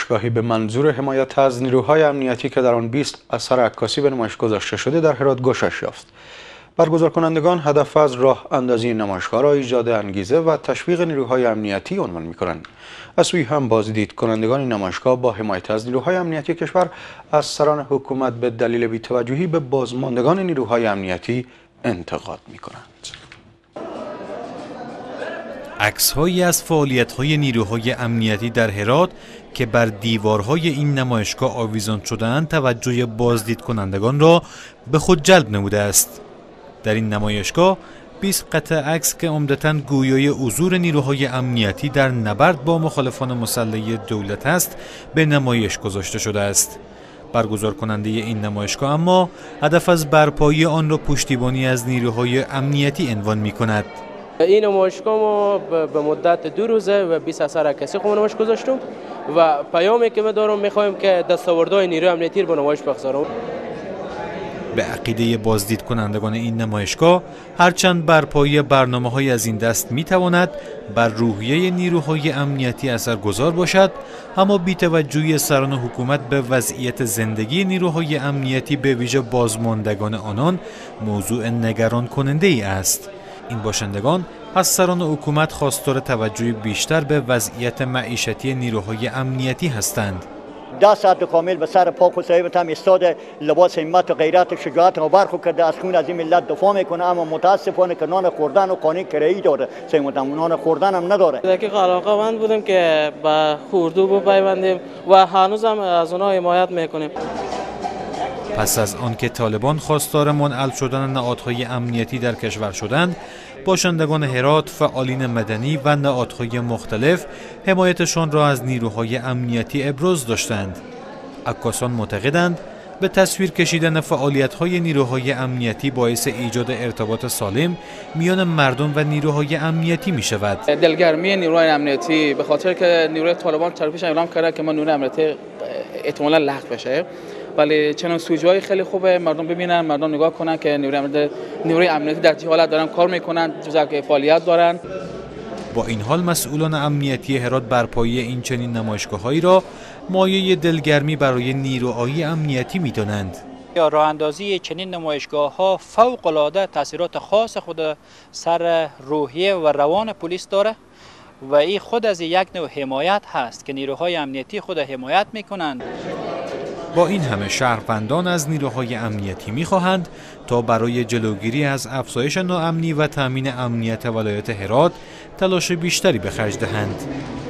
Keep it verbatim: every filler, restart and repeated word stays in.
نمایشگاهی به منظور حمایت از نیروهای امنیتی که در آن بیست اثر عکاسی به نمایش گذاشته شده در هرات گشایش یافت. برگزار کنندگان هدف از راه اندازی این نمایشگاه را ایجاد انگیزه و تشویق نیروهای امنیتی عنوان می‌کنند. از سوی هم بازدید کنندگان این نمایشگاه با حمایت از نیروهای امنیتی کشور از سران حکومت به دلیل بی‌توجهی به بازماندگان نیروهای امنیتی انتقاد می‌کنند. عکس‌هایی از فعالیت‌های نیروهای امنیتی در هرات که بر دیوارهای این نمایشگاه آویزان شده‌اند توجه بازدید کنندگان را به خود جلب نموده است. در این نمایشگاه بیست قطعه عکس که عمدتاً گویای حضور نیروهای امنیتی در نبرد با مخالفان مسلح دولت است به نمایش گذاشته شده است. برگزار کننده این نمایشگاه اما هدف از برپایی آن را پشتیبانی از نیروهای امنیتی عنوان می‌کند. این نمایشگاه ما به مدت دو روزه و بیست اثر عکاسی خود نمایش گذاشتیم و پیامی که ما دارم می‌خوایم که دستاوردهای نیروی امنیتی رو به نمایش بگذارم. به عقیده بازدید کنندگان این نمایشگاه هرچند برپایی برنامه‌های از این دست می‌تواند بر روحیه نیروهای امنیتی اثرگذار باشد، اما بی‌توجهی سران حکومت به وضعیت زندگی نیروهای امنیتی به ویژه بازماندگان آنان موضوع نگران کننده ای است. این باشندگان از سران حکومت خواستار توجه بیشتر به وضعیت معیشتی نیروهای امنیتی هستند. ده ساعت کامل به سر پاک و صحیح هم ایستاده، لباس همت و غیرت و شجاعت و برخو کرده، از خون از این ملت دفاع میکنه، اما متاسفانه که نان خوردن و قانون کرایی داره، سیمتم نان خوردن هم نداره. دقیقاً علاقه‌مند بودیم که به اردو بپیوندیم و هنوزم از اونها حمایت میکنیم. پس از آنکه طالبان خواستار منعل شدن نهادهای امنیتی در کشور شدند، باشندگان هرات، فعالین مدنی و نهادهای مختلف حمایتشان را از نیروهای امنیتی ابراز داشتند. عکاسان معتقدند به تصویر کشیدن فعالیت‌های نیروهای امنیتی باعث ایجاد ارتباط سالم میان مردم و نیروهای امنیتی می‌شود. دلگرمی نیروهای امنیتی به خاطر که نیروی طالبان طرفش اعلام کرده که ما نیروی امنیتی احتمالاً لغو بشه، ولی چنان سوژه‌های خیلی خوبه مردم ببینن، مردم نگاه کنن که نیروی امنیتی نیروی امنیتی در چه حالت دارن کار میکنن، چه فعالیت دارن. با این حال مسئولان امنیتی هرات برپایی این چنین نمایشگاه‌هایی را مایه دلگرمی برای نیروهای امنیتی می‌دانند. یا راه اندازی چنین نمایشگاه‌ها فوق‌العاده تاثیرات خاص خود سر روحیه و روان پلیس داره و این خود از یک نوع حمایت هست که نیروهای امنیتی خود حمایت می‌کنند. با این همه شهروندان از نیروهای امنیتی می‌خواهند تا برای جلوگیری از افزایش ناامنی و تامین امنیت ولایت هرات تلاش بیشتری به خرج دهند.